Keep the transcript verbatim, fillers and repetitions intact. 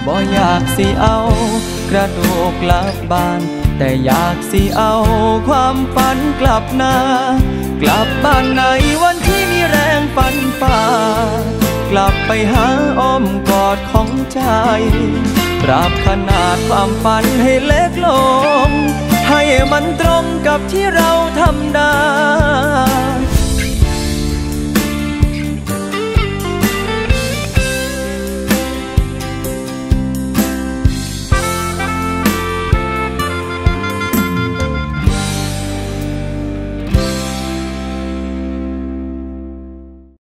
บ่อยากสิเอากระดูกกลับบ้านแต่อยากสิเอาความฝันกลับหน้ากลับบ้านในวันที่มีแรงฝันฝ่ากลับไปหาอ้อมกอดของใจปรับขนาดความฝันให้เล็กลงให้มันตรงกับที่เราทำได้